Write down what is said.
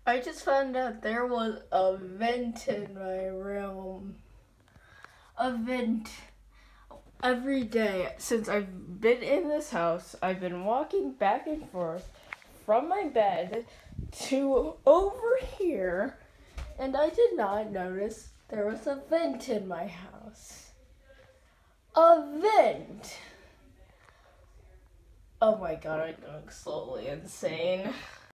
I just found out there was a vent in my room. A vent. Every day since I've been in this house, I've been walking back and forth from my bed to over here, and I did not notice there was a vent in my house. A vent! Oh my god, I'm going slowly insane.